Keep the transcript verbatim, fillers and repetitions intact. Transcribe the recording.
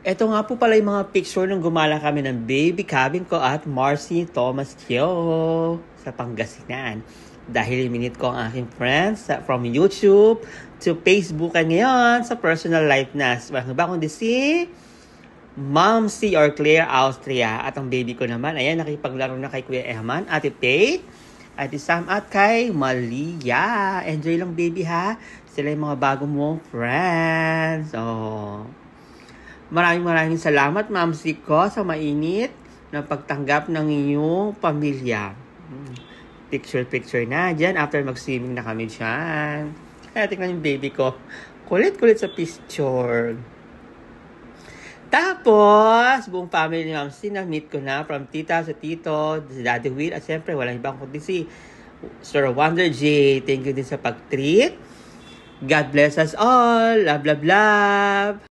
Ito nga po pala yung mga picture nung gumala kami ng baby cabin ko at Marcy Thomas Kyo sa Pangasinan. Dahil minute ko ang aking friends from YouTube to Facebook at ngayon sa personal life na. Walang ba kundi si Mom C or Claire Austria. At ang baby ko naman, ayan, nakipaglaro na kay Kuya Eman, Ate Faith, Ate Sam at kay Malia. Enjoy lang baby ha. Sila yung mga bago mong friends. Oh. Maraming maraming salamat, Ma'am Siko, sa mainit na pagtanggap ng iyong pamilya. Picture-picture na dyan after mag-swimming na kami dyan. Kaya tingnan yung baby ko. Kulit-kulit sa picture. Tapos, buong family ni Ma'am C, na-meet ko na from tita sa tito, si Daddy Will, at siyempre, walang ibang kundi si Sir Wonder J. Thank you din sa pag-treat. God bless us all. Love, love, love.